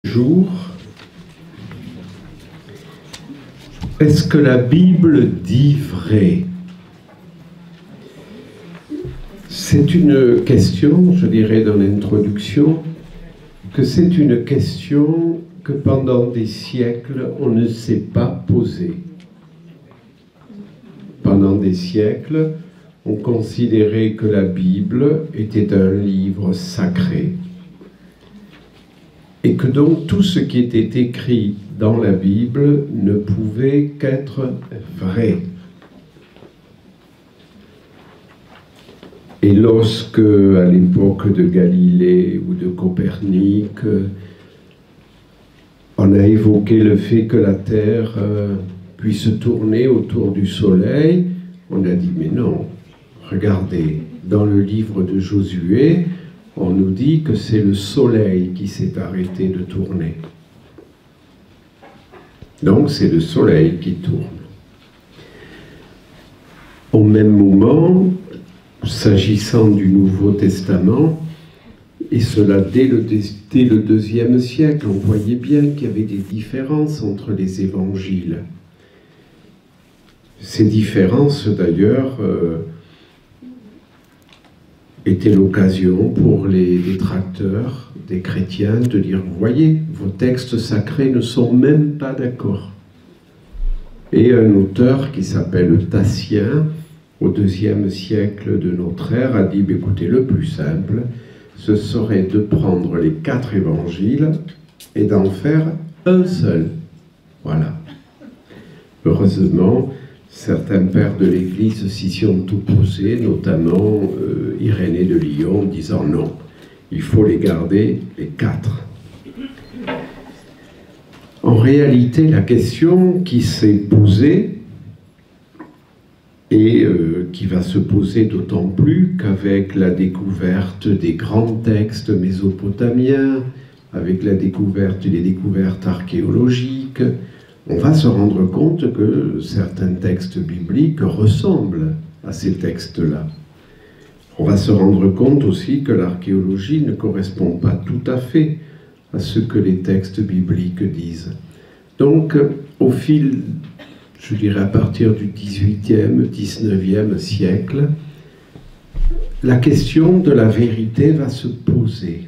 Jour, est-ce que la Bible dit vrai? C'est une question, je dirais dans l'introduction, que c'est une question que pendant des siècles on ne s'est pas posée. Pendant des siècles, on considérait que la Bible était un livre sacré. Et que donc tout ce qui était écrit dans la Bible ne pouvait qu'être vrai. Et lorsque, à l'époque de Galilée ou de Copernic, on a évoqué le fait que la Terre puisse tourner autour du Soleil, on a dit mais non, regardez, dans le livre de Josué, on nous dit que c'est le Soleil qui s'est arrêté de tourner. Donc c'est le Soleil qui tourne. Au même moment, s'agissant du Nouveau Testament, et cela dès le IIe siècle, on voyait bien qu'il y avait des différences entre les évangiles. Ces différences, d'ailleurs, était l'occasion pour les détracteurs des chrétiens de dire « Voyez, vos textes sacrés ne sont même pas d'accord ». Et un auteur qui s'appelle Tatien, au IIe siècle de notre ère, a dit « Écoutez, le plus simple, ce serait de prendre les 4 évangiles et d'en faire un seul. » Voilà. Heureusement, certains pères de l'Église s'y sont opposés, notamment Irénée de Lyon, disant non, il faut les garder, les 4. En réalité, la question qui s'est posée, et qui va se poser d'autant plus qu'avec la découverte des grands textes mésopotamiens, avec les découvertes archéologiques, on va se rendre compte que certains textes bibliques ressemblent à ces textes-là. On va se rendre compte aussi que l'archéologie ne correspond pas tout à fait à ce que les textes bibliques disent. Donc, au fil, je dirais à partir du XVIIIe, XIXe siècle, la question de la vérité va se poser.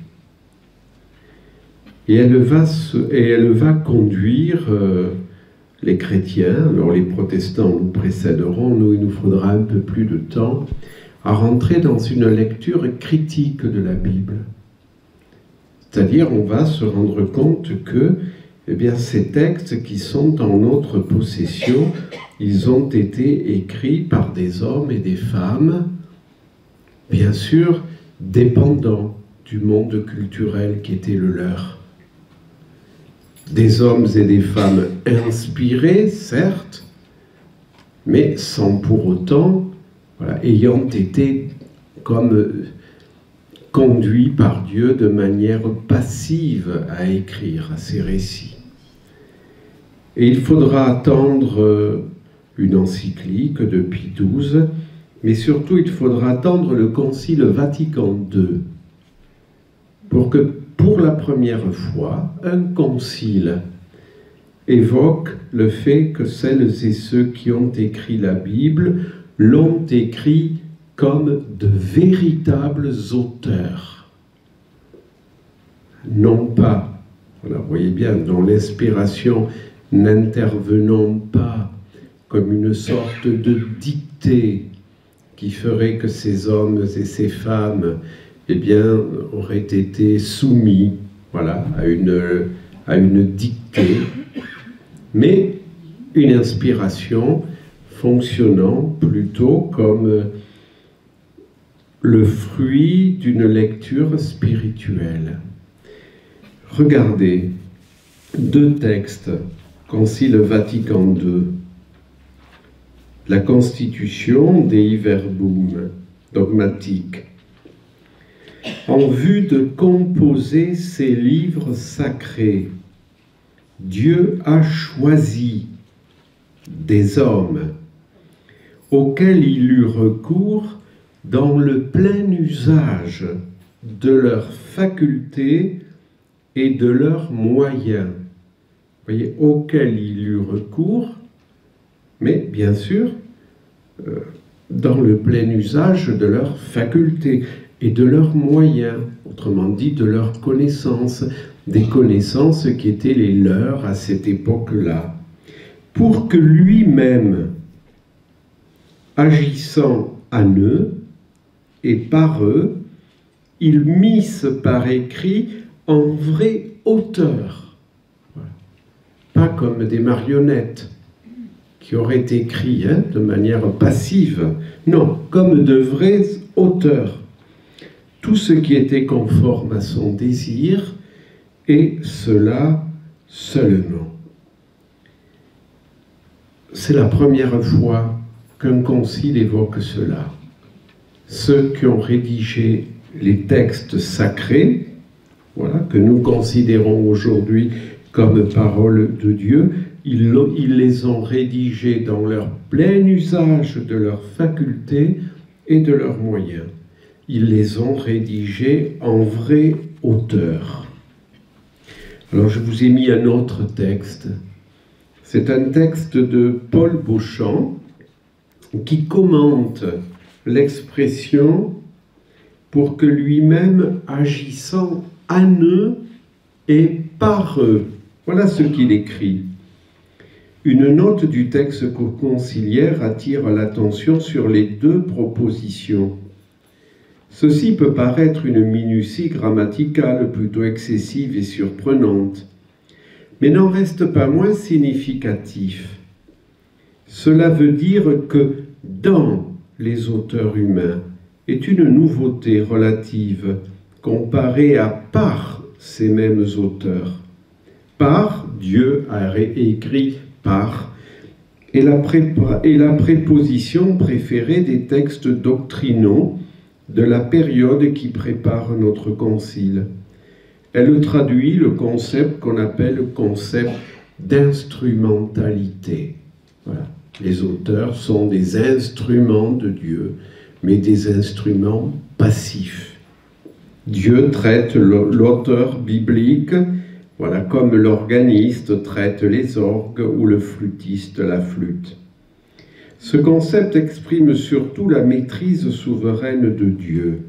Et elle va conduire les chrétiens, alors les protestants nous précéderont, nous il nous faudra un peu plus de temps, à rentrer dans une lecture critique de la Bible. C'est-à-dire, on va se rendre compte que eh bien, ces textes qui sont en notre possession, ils ont été écrits par des hommes et des femmes, bien sûr, dépendants du monde culturel qui était le leur. Des hommes et des femmes inspirés, certes, mais sans pour autant, voilà, ayant été comme conduits par Dieu de manière passive à écrire ces récits. Et il faudra attendre une encyclique de Pie XII, mais surtout il faudra attendre le Concile Vatican II pour que, pour la première fois, un concile évoque le fait que celles et ceux qui ont écrit la Bible l'ont écrit comme de véritables auteurs. Non pas, voilà, vous voyez bien, dans l'inspiration n'intervenant pas comme une sorte de dictée qui ferait que ces hommes et ces femmes eh bien, auraient été soumis voilà, à une dictée, mais une inspiration fonctionnant plutôt comme le fruit d'une lecture spirituelle. Regardez, 2 textes, Concile Vatican II, la Constitution Dei Verbum, dogmatique. En vue de composer ces livres sacrés, Dieu a choisi des hommes auxquels il eut recours dans le plein usage de leurs facultés et de leurs moyens, vous voyez, auxquels il eut recours, mais bien sûr, dans le plein usage de leurs facultés et de leurs moyens, autrement dit de leurs connaissances, des connaissances qui étaient les leurs à cette époque-là, pour que lui-même, agissant en eux et par eux, il misse par écrit en vrai auteur. Voilà. Pas comme des marionnettes qui auraient écrit de manière passive. Non, comme de vrais auteurs. Tout ce qui était conforme à son désir, et cela seulement. C'est la première fois qu'un concile évoque cela. Ceux qui ont rédigé les textes sacrés, voilà, que nous considérons aujourd'hui comme parole de Dieu, ils les ont rédigés dans leur plein usage de leurs facultés et de leurs moyens. Ils les ont rédigés en vrai auteur. Alors je vous ai mis un autre texte. C'est un texte de Paul Beauchamp qui commente l'expression « pour que lui-même agissant en eux et par eux ». Voilà ce qu'il écrit. Une note du texte conciliaire attire l'attention sur les deux propositions. Ceci peut paraître une minutie grammaticale plutôt excessive et surprenante, mais n'en reste pas moins significatif. Cela veut dire que dans les auteurs humains est une nouveauté relative comparée à par ces mêmes auteurs. Par, Dieu a écrit par, et la préposition préférée des textes doctrinaux de la période qui prépare notre concile. Elle traduit le concept qu'on appelle le concept d'instrumentalité. Voilà. Les auteurs sont des instruments de Dieu, mais des instruments passifs. Dieu traite l'auteur biblique, voilà, comme l'organiste traite les orgues ou le flûtiste la flûte. Ce concept exprime surtout la maîtrise souveraine de Dieu.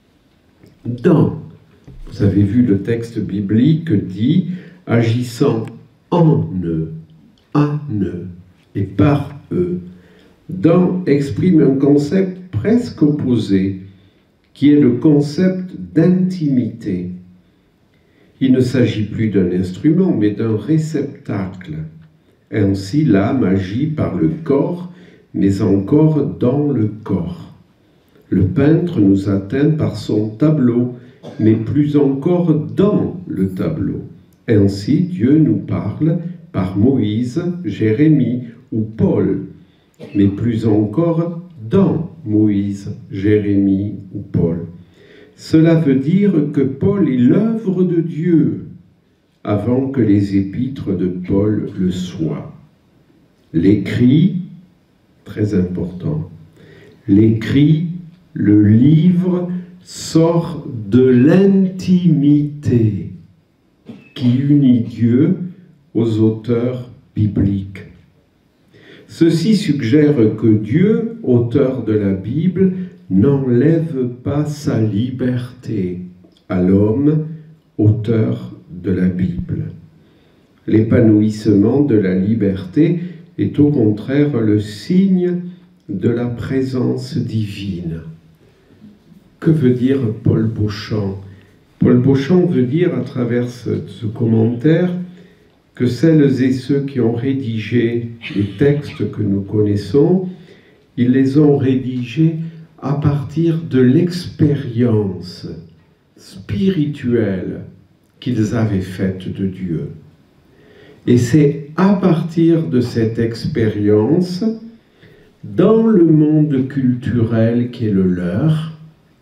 Vous avez vu le texte biblique dit « agissant en eux, à eux et par eux ». Dans exprime un concept presque opposé, qui est le concept d'intimité. Il ne s'agit plus d'un instrument, mais d'un réceptacle. Ainsi, l'âme agit par le corps, mais encore dans le corps. Le peintre nous atteint par son tableau, mais plus encore dans le tableau. Ainsi, Dieu nous parle par Moïse, Jérémie ou Paul, mais plus encore dans Moïse, Jérémie ou Paul. Cela veut dire que Paul est l'œuvre de Dieu avant que les épîtres de Paul le soient. L'écrit, très important, l'écrit, le livre, sort de l'intimité qui unit Dieu aux auteurs bibliques. Ceci suggère que Dieu, auteur de la Bible, n'enlève pas sa liberté à l'homme, auteur de la Bible. L'épanouissement de la liberté est au contraire le signe de la présence divine. Que veut dire Paul Beauchamp? Paul Beauchamp veut dire, à travers ce commentaire, que celles et ceux qui ont rédigé les textes que nous connaissons, ils les ont rédigés à partir de l'expérience spirituelle qu'ils avaient faite de Dieu. Et c'est à partir de cette expérience, dans le monde culturel qui est le leur,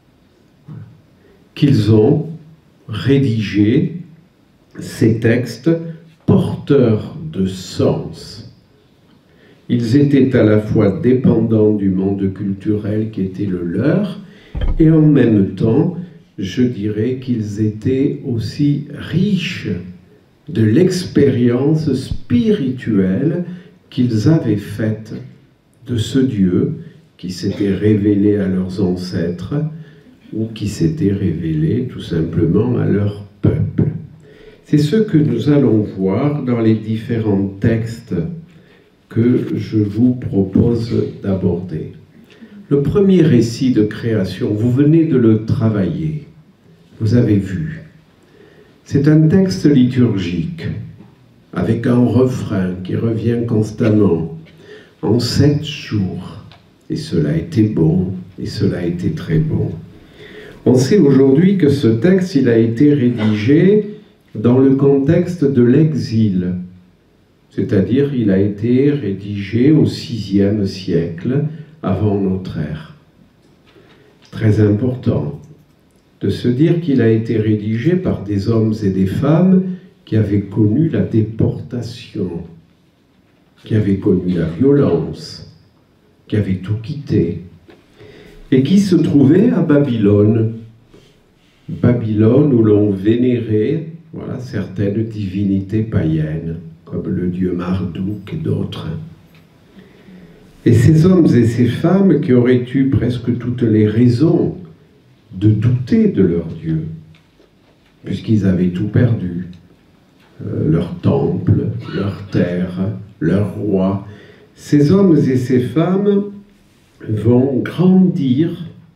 qu'ils ont rédigé ces textes porteurs de sens. Ils étaient à la fois dépendants du monde culturel qui était le leur et en même temps je dirais qu'ils étaient aussi riches de l'expérience spirituelle qu'ils avaient faite de ce Dieu qui s'était révélé à leurs ancêtres ou qui s'était révélé tout simplement à leur peuple. C'est ce que nous allons voir dans les différents textes que je vous propose d'aborder. Le premier récit de création, vous venez de le travailler, vous avez vu. C'est un texte liturgique, avec un refrain qui revient constamment, en 7 jours. Et cela a été bon, et cela a été très bon. On sait aujourd'hui que ce texte, il a été rédigé dans le contexte de l'exil. C'est-à-dire, il a été rédigé au VIe siècle avant notre ère. Très important de se dire qu'il a été rédigé par des hommes et des femmes qui avaient connu la déportation, qui avaient connu la violence, qui avaient tout quitté, et qui se trouvaient à Babylone. Babylone où l'on vénérait certaines divinités païennes, comme le dieu Marduk et d'autres. Et ces hommes et ces femmes qui auraient eu presque toutes les raisons de douter de leur Dieu, puisqu'ils avaient tout perdu, leur temple, leur terre, leur roi, ces hommes et ces femmes vont grandir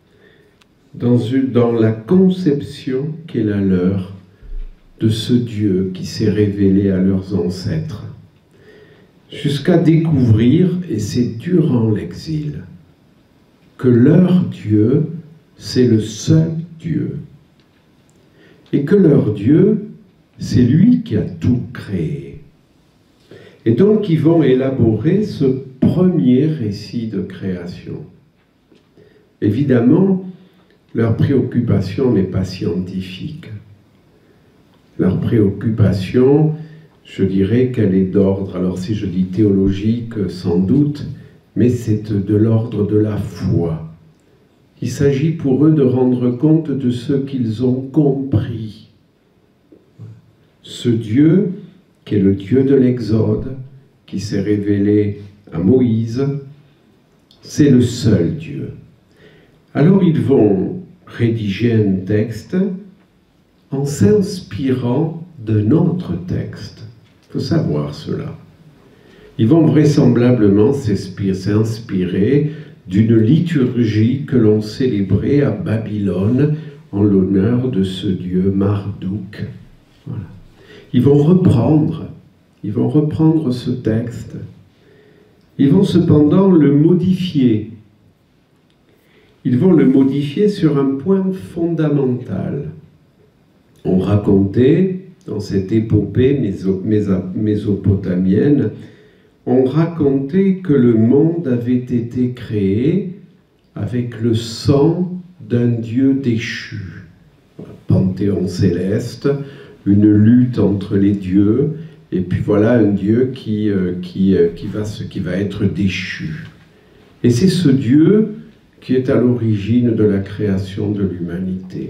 dans la conception qui est la leur de ce Dieu qui s'est révélé à leurs ancêtres, jusqu'à découvrir, et c'est durant l'exil, que leur Dieu, c'est le seul Dieu, et que leur Dieu, c'est lui qui a tout créé. Et donc ils vont élaborer ce premier récit de création. Évidemment, leur préoccupation n'est pas scientifique. Leur préoccupation, je dirais qu'elle est d'ordre, alors si je dis théologique, sans doute, mais c'est de l'ordre de la foi. Il s'agit pour eux de rendre compte de ce qu'ils ont compris. Ce Dieu, qui est le Dieu de l'Exode, qui s'est révélé à Moïse, c'est le seul Dieu. Alors ils vont rédiger un texte en s'inspirant d'un autre texte. Il faut savoir cela. Ils vont vraisemblablement s'inspirer d'une liturgie que l'on célébrait à Babylone en l'honneur de ce dieu Marduk. Voilà. Ils vont reprendre ce texte. Ils vont cependant le modifier. Ils vont le modifier sur un point fondamental. On racontait, dans cette épopée mésopotamienne, on racontait que le monde avait été créé avec le sang d'un dieu déchu. Panthéon céleste, une lutte entre les dieux, et puis voilà un dieu qui va être déchu. Et c'est ce Dieu qui est à l'origine de la création de l'humanité.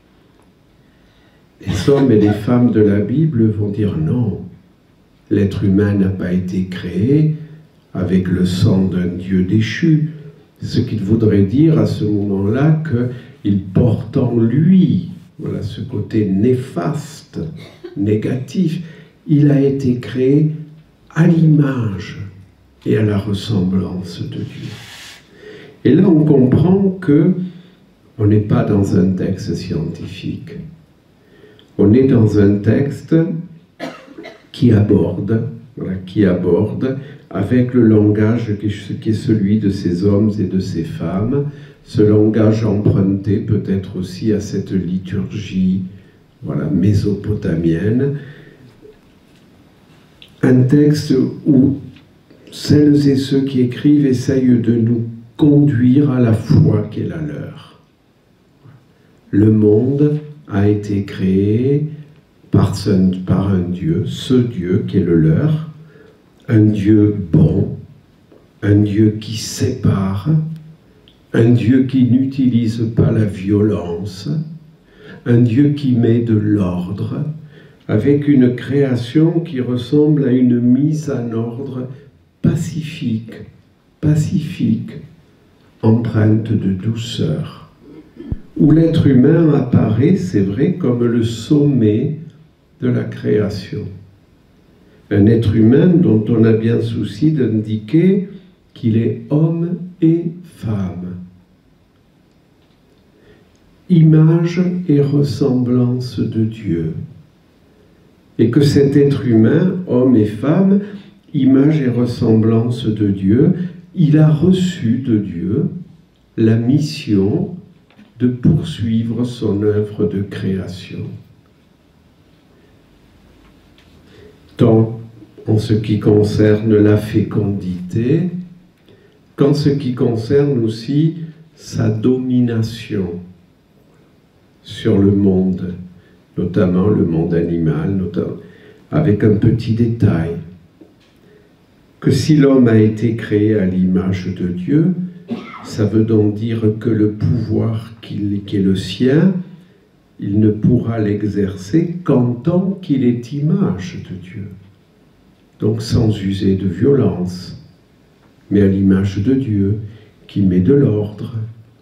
Les hommes et les femmes de la Bible vont dire non, l'être humain n'a pas été créé avec le sang d'un Dieu déchu. Ce qu'il voudrait dire à ce moment-là qu'il porte en lui, voilà, ce côté néfaste, négatif. Il a été créé à l'image et à la ressemblance de Dieu. Et là, on comprend qu'on n'est pas dans un texte scientifique. On est dans un texte qui aborde avec le langage qui est celui de ces hommes et de ces femmes, ce langage emprunté peut-être aussi à cette liturgie mésopotamienne, un texte où celles et ceux qui écrivent essayent de nous conduire à la foi qui est la leur. Le monde a été créé par un Dieu, ce Dieu qui est le leur, un Dieu bon, un Dieu qui sépare, un Dieu qui n'utilise pas la violence, un Dieu qui met de l'ordre, avec une création qui ressemble à une mise en ordre pacifique, empreinte de douceur, où l'être humain apparaît, c'est vrai, comme le sommet de la création. Un être humain dont on a bien souci d'indiquer qu'il est homme et femme. Image et ressemblance de Dieu. Et que cet être humain, homme et femme, image et ressemblance de Dieu, il a reçu de Dieu la mission de poursuivre son œuvre de création. Tant en ce qui concerne la fécondité, qu'en ce qui concerne aussi sa domination sur le monde, notamment le monde animal, avec un petit détail, que si l'homme a été créé à l'image de Dieu, ça veut donc dire que le pouvoir qui est le sien, il ne pourra l'exercer qu'en tant qu'il est image de Dieu. Donc sans user de violence, mais à l'image de Dieu, qui met de l'ordre,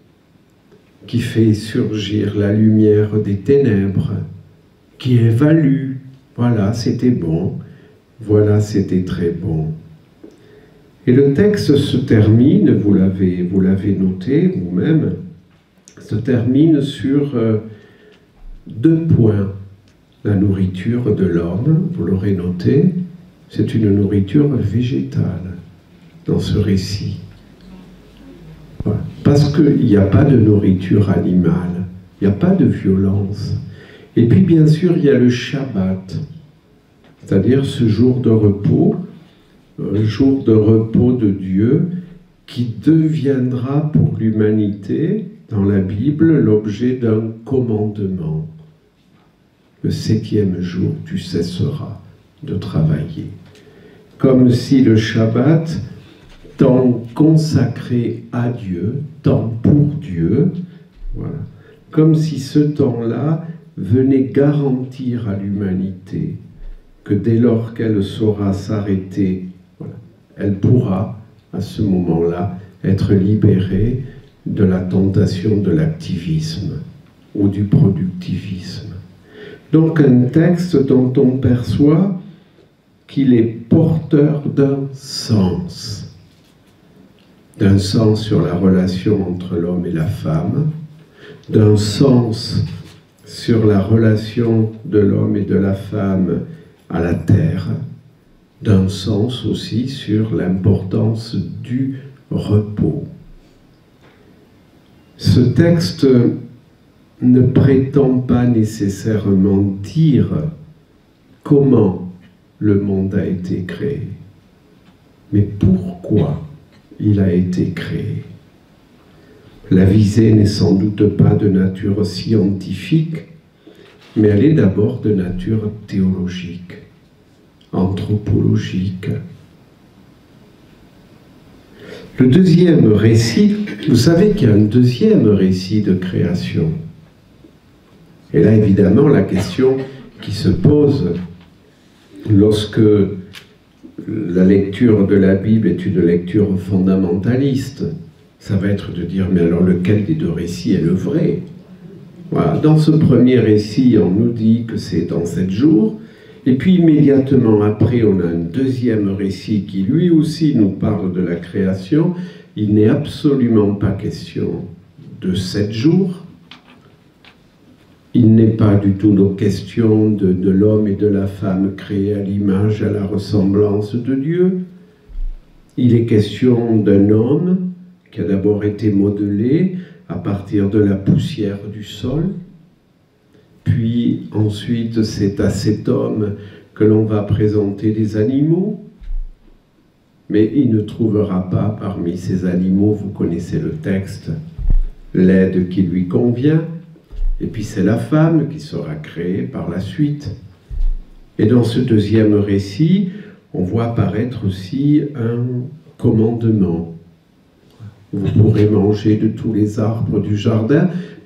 qui fait surgir la lumière des ténèbres, qui évalue, voilà, c'était bon, voilà, c'était très bon. Et le texte se termine, vous l'avez noté vous-même, se termine sur 2 points. La nourriture de l'homme, vous l'aurez noté, c'est une nourriture végétale dans ce récit. Voilà. Parce qu'il n'y a pas de nourriture animale, il n'y a pas de violence. Et puis bien sûr, il y a le Shabbat, c'est-à-dire ce jour de repos, un jour de repos de Dieu qui deviendra pour l'humanité, dans la Bible, l'objet d'un commandement. Le 7e jour, tu cesseras de travailler. Comme si le Shabbat, temps consacré à Dieu, temps pour Dieu, voilà, comme si ce temps-là venait garantir à l'humanité que dès lors qu'elle saura s'arrêter, voilà, elle pourra, à ce moment-là, être libérée de la tentation de l'activisme ou du productivisme. Donc un texte dont on perçoit qu'il est porteur d'un sens sur la relation entre l'homme et la femme, d'un sens sur la relation de l'homme et de la femme à la terre, d'un sens aussi sur l'importance du repos. Ce texte ne prétend pas nécessairement dire comment le monde a été créé, mais pourquoi il a été créé. La visée n'est sans doute pas de nature scientifique, mais elle est d'abord de nature théologique, anthropologique. Le deuxième récit, vous savez qu'il y a un deuxième récit de création. Et là, évidemment, la question qui se pose lorsque la lecture de la Bible est une lecture fondamentaliste, ça va être de dire, mais alors lequel des 2 récits est le vrai? Voilà. Dans ce premier récit, on nous dit que c'est dans 7 jours, et puis immédiatement après, on a un deuxième récit qui lui aussi nous parle de la création. Il n'est absolument pas question de 7 jours. Il n'est pas du tout question de l'homme et de la femme créés à l'image et à la ressemblance de Dieu. Il est question d'un homme qui a d'abord été modelé à partir de la poussière du sol. Puis ensuite, c'est à cet homme que l'on va présenter des animaux. Mais il ne trouvera pas parmi ces animaux, vous connaissez le texte, l'aide qui lui convient. Et puis c'est la femme qui sera créée par la suite. Et dans ce deuxième récit, on voit apparaître aussi un commandement. Vous pourrez manger de tous les arbres du jardin,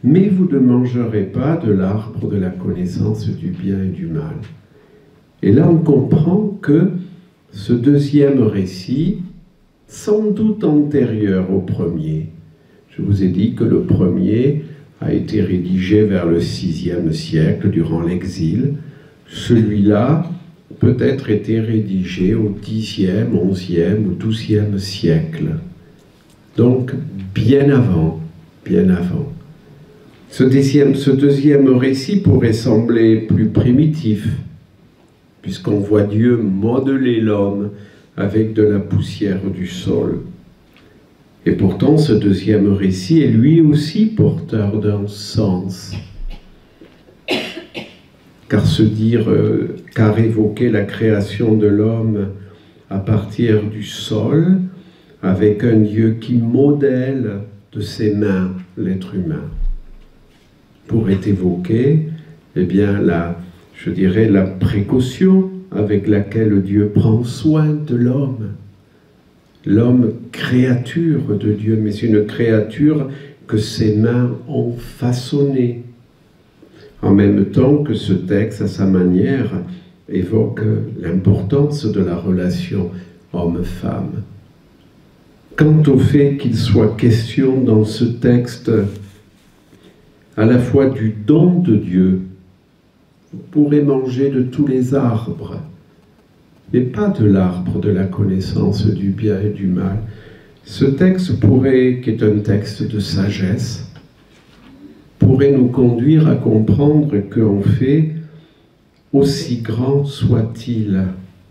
mais vous ne mangerez pas de l'arbre de la connaissance du bien et du mal. Et là, on comprend que ce deuxième récit, sans doute antérieur au premier, je vous ai dit que le premier a été rédigé vers le VIe siècle, durant l'exil. Celui-là peut-être été rédigé au Xe, XIe ou XIIe siècle. Donc, bien avant, bien avant. Ce deuxième récit pourrait sembler plus primitif, puisqu'on voit Dieu modeler l'homme avec de la poussière du sol. Et pourtant, ce deuxième récit est lui aussi porteur d'un sens. Car évoquer la création de l'homme à partir du sol, avec un Dieu qui modèle de ses mains l'être humain, pourrait évoquer, eh bien, la précaution avec laquelle Dieu prend soin de l'homme. L'homme, créature de Dieu, mais une créature que ses mains ont façonnée. En même temps que ce texte, à sa manière, évoque l'importance de la relation homme-femme. Quant au fait qu'il soit question dans ce texte à la fois du don de Dieu, vous pourrez manger de tous les arbres, mais pas de l'arbre de la connaissance du bien et du mal. Ce texte qui est un texte de sagesse, pourrait nous conduire à comprendre qu'en fait, aussi grand soit-il,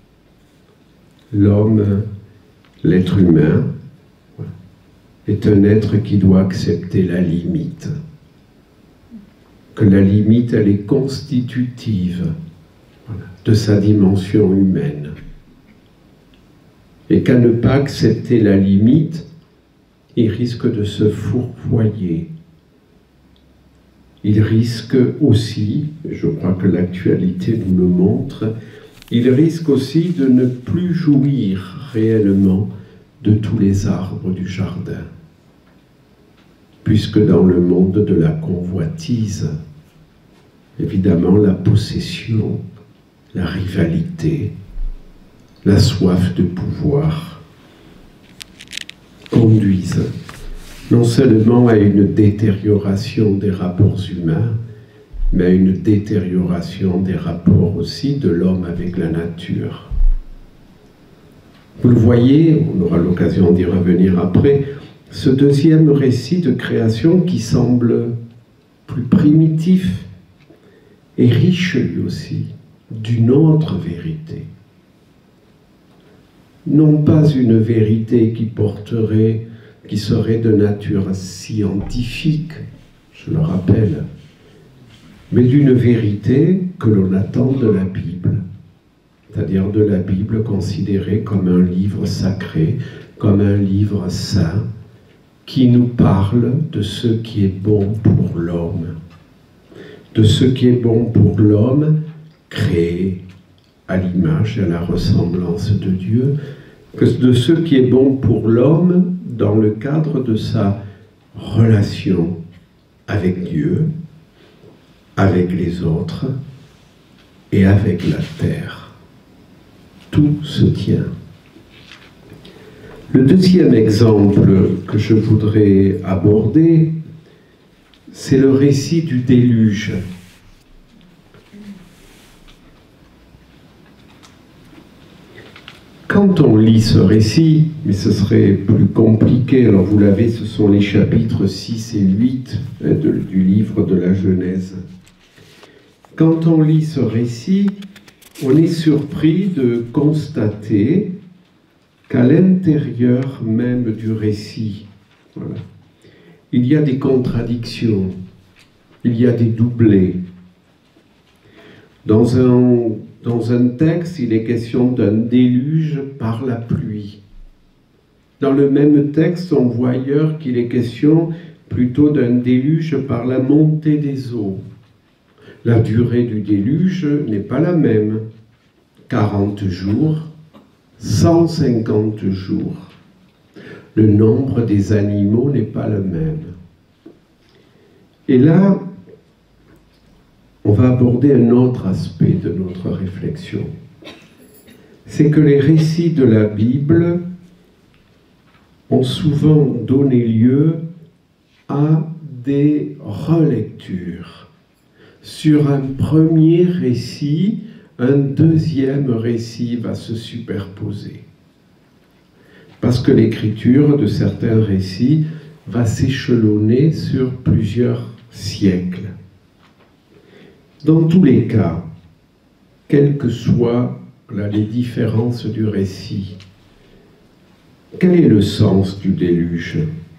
l'homme, l'être humain, est un être qui doit accepter la limite. Que la limite, elle est constitutive de sa dimension humaine. Et qu'à ne pas accepter la limite, il risque de se fourvoyer. Il risque aussi, je crois que l'actualité nous le montre, il risque aussi de ne plus jouir réellement de tous les arbres du jardin. Puisque dans le monde de la convoitise, évidemment la possession, la rivalité, la soif de pouvoir conduisent non seulement à une détérioration des rapports humains, mais à une détérioration des rapports aussi de l'homme avec la nature. Vous le voyez, on aura l'occasion d'y revenir après, ce deuxième récit de création qui semble plus primitif est riche lui aussi d'une autre vérité. Non pas une vérité qui serait de nature scientifique, je le rappelle, mais d'une vérité que l'on attend de la Bible, c'est-à-dire de la Bible considérée comme un livre sacré, comme un livre saint, qui nous parle de ce qui est bon pour l'homme, de ce qui est bon pour l'homme créé à l'image et à la ressemblance de Dieu, que de ce qui est bon pour l'homme dans le cadre de sa relation avec Dieu, avec les autres et avec la terre. Tout se tient. Le deuxième exemple que je voudrais aborder, c'est le récit du déluge. Quand on lit ce récit, mais ce serait plus compliqué, alors vous l'avez, ce sont les chapitres 6 et 8 du livre de la Genèse. Quand on lit ce récit, on est surpris de constater qu'à l'intérieur même du récit, voilà, il y a des contradictions, il y a des doublés. Dans un texte, il est question d'un déluge par la pluie. Dans le même texte, on voit ailleurs qu'il est question plutôt d'un déluge par la montée des eaux. La durée du déluge n'est pas la même. 40 jours, 150 jours. Le nombre des animaux n'est pas le même. Et là, on va aborder un autre aspect de notre réflexion. C'est que les récits de la Bible ont souvent donné lieu à des relectures. Sur un premier récit, un deuxième récit va se superposer. Parce que l'écriture de certains récits va s'échelonner sur plusieurs siècles. Dans tous les cas, quelles que soient les différences du récit, quel est le sens du déluge?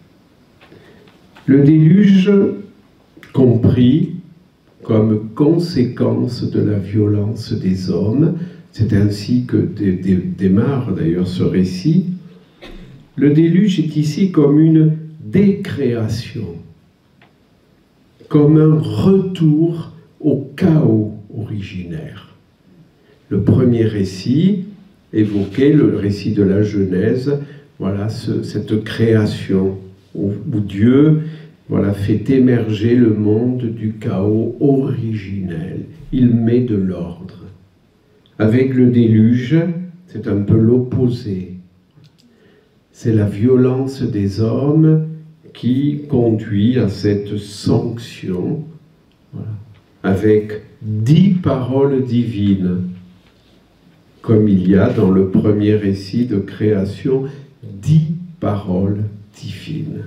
Le déluge, compris comme conséquence de la violence des hommes, c'est ainsi que démarre d'ailleurs ce récit, le déluge est ici comme une décréation, comme un retour au chaos originaire. Le premier récit évoquait le récit de la Genèse, voilà cette création où Dieu fait émerger le monde du chaos originel. Il met de l'ordre. Avec le déluge, c'est un peu l'opposé. C'est la violence des hommes qui conduit à cette sanction, avec 10 paroles divines, comme il y a dans le premier récit de création, 10 paroles divines.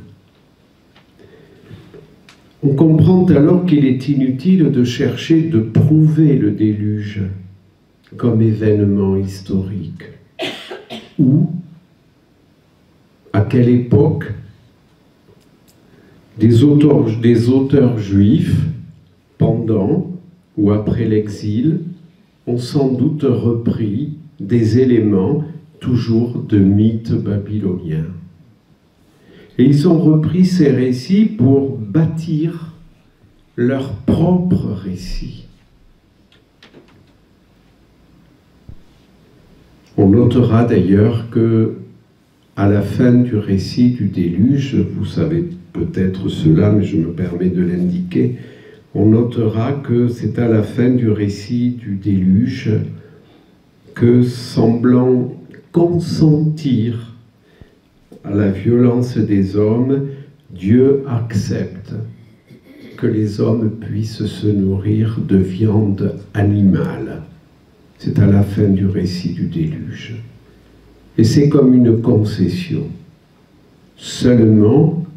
On comprend alors qu'il est inutile de chercher de prouver le déluge comme événement historique. Où, à quelle époque, des auteurs juifs, pendant ou après l'exil, ont sans doute repris des éléments toujours de mythes babyloniens. Et ils ont repris ces récits pour bâtir leur propre récit. On notera d'ailleurs que, à la fin du récit du déluge, vous savez peut-être cela, mais je me permets de l'indiquer, on notera que c'est à la fin du récit du déluge que, semblant consentir à la violence des hommes, Dieu accepte que les hommes puissent se nourrir de viande animale. C'est à la fin du récit du déluge. Et c'est comme une concession. Seulement,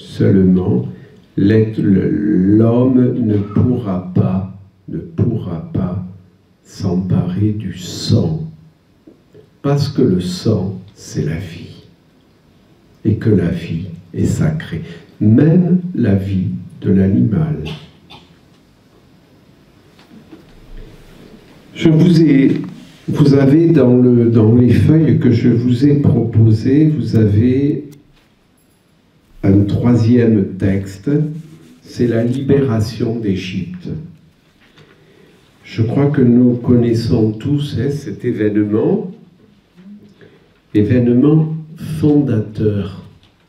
l'homme ne pourra pas s'emparer du sang, parce que le sang, c'est la vie, et que la vie est sacrée, même la vie de l'animal. Vous avez dans les feuilles que je vous ai proposées, vous avez un troisième texte, c'est la libération d'Égypte. Je crois que nous connaissons tous cet événement fondateur.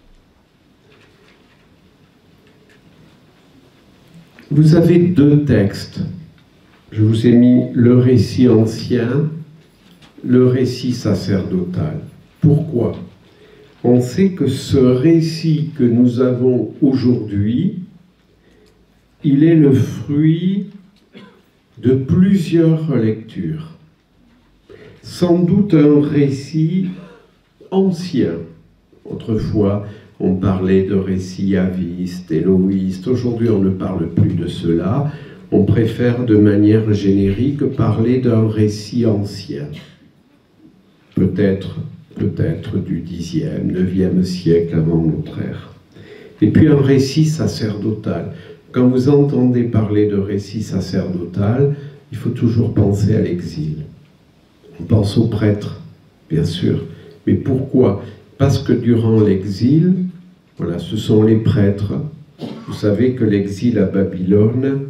Vous avez deux textes. Je vous ai mis le récit ancien, le récit sacerdotal. Pourquoi? On sait que ce récit que nous avons aujourd'hui, il est le fruit de plusieurs lectures. Sans doute un récit ancien. Autrefois, on parlait de récits yavistes, éloïstes. Aujourd'hui, on ne parle plus de cela. On préfère de manière générique parler d'un récit ancien. Peut-être du 10e, 9e siècle avant notre ère. Et puis un récit sacerdotal. Quand vous entendez parler de récit sacerdotal, il faut toujours penser à l'exil. On pense aux prêtres, bien sûr. Mais pourquoi? Parce que durant l'exil, voilà, ce sont les prêtres. Vous savez que l'exil à Babylone,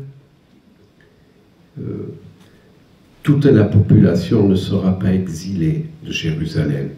toute la population ne sera pas exilée de Jérusalem.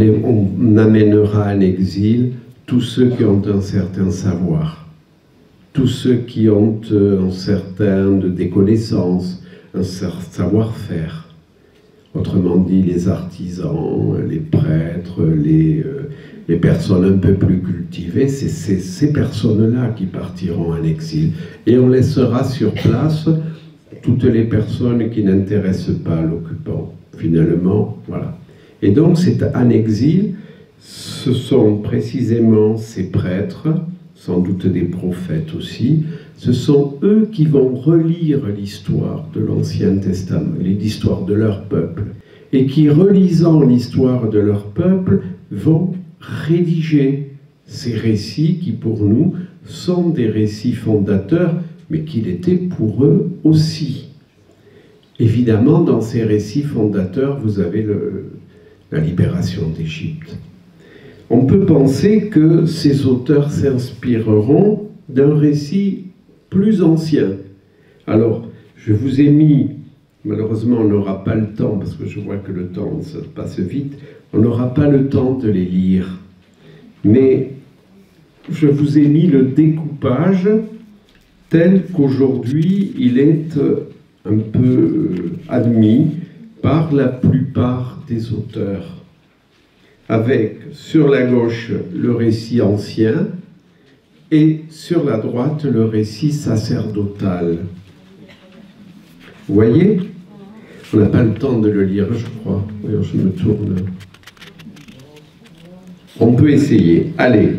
On amènera en exil tous ceux qui ont un certain savoir, tous ceux qui ont un certain des connaissances, un certain savoir-faire. Autrement dit, les artisans, les prêtres, les personnes un peu plus cultivées, c'est ces personnes-là qui partiront en exil. Et on laissera sur place toutes les personnes qui n'intéressent pas l'occupant. Finalement, voilà. Et donc, c'est en exil, ce sont précisément ces prêtres, sans doute des prophètes aussi, ce sont eux qui vont relire l'histoire de l'Ancien Testament, l'histoire de leur peuple, et qui, relisant l'histoire de leur peuple, vont rédiger ces récits qui, pour nous, sont des récits fondateurs, mais qu'il était pour eux aussi. Évidemment, dans ces récits fondateurs, vous avez la libération d'Égypte. On peut penser que ces auteurs s'inspireront d'un récit plus ancien. Alors, je vous ai mis, malheureusement on n'aura pas le temps, parce que je vois que le temps ça passe vite, on n'aura pas le temps de les lire, mais je vous ai mis le découpage tel qu'aujourd'hui il est un peu admis par la plupart des auteurs, avec sur la gauche le récit ancien et sur la droite le récit sacerdotal. Vous voyez? On n'a pas le temps de le lire, je crois. D'ailleurs, je me tourne. On peut essayer. Allez,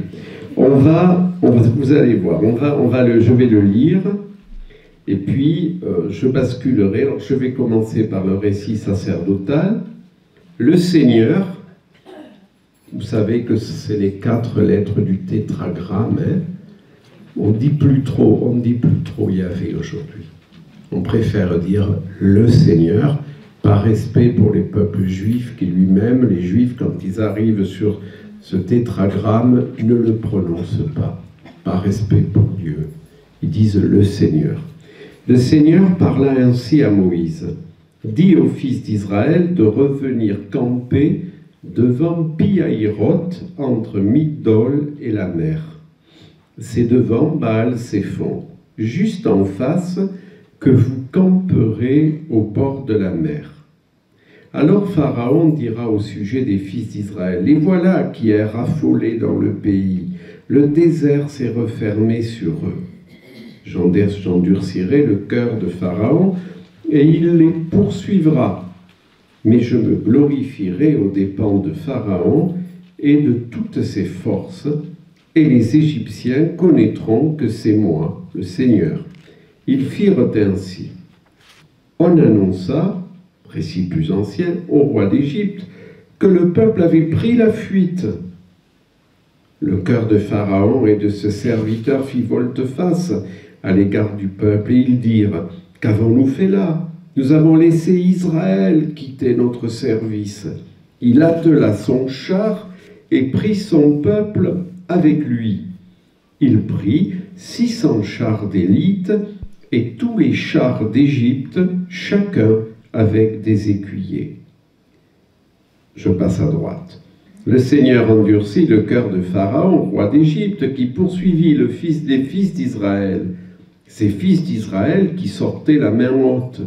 vous allez voir, je vais le lire, et puis je basculerai. Alors, je vais commencer par le récit sacerdotal. Le Seigneur, vous savez que c'est les 4 lettres du tétragramme, hein. On dit plus trop Yahvé aujourd'hui. On préfère dire le Seigneur, par respect pour les peuples juifs qui lui-même, les juifs, quand ils arrivent sur ce tétragramme, ne le prononcent pas, par respect pour Dieu. Ils disent le Seigneur. Le Seigneur parla ainsi à Moïse. Dis aux fils d'Israël de revenir camper devant Pi-Hahiroth, entre Migdol et la mer. C'est devant Baal-Séphon, juste en face, que vous camperez au bord de la mer. Alors Pharaon dira au sujet des fils d'Israël, « Les voilà qui errent affolés dans le pays, le désert s'est refermé sur eux. J'endurcirai le cœur de Pharaon, et il les poursuivra. Mais je me glorifierai aux dépens de Pharaon et de toutes ses forces, et les Égyptiens connaîtront que c'est moi, le Seigneur. » Ils firent ainsi. On annonça, récit plus ancien, au roi d'Égypte, que le peuple avait pris la fuite. Le cœur de Pharaon et de ce serviteur fit volte-face à l'égard du peuple, et ils dirent, « Qu'avons-nous fait là? Nous avons laissé Israël quitter notre service. » Il attela son char et prit son peuple avec lui. Il prit 600 chars d'élite et tous les chars d'Égypte, chacun avec des écuyers. Je passe à droite. Le Seigneur endurcit le cœur de Pharaon, roi d'Égypte, qui poursuivit des fils d'Israël, ces fils d'Israël qui sortaient la main haute.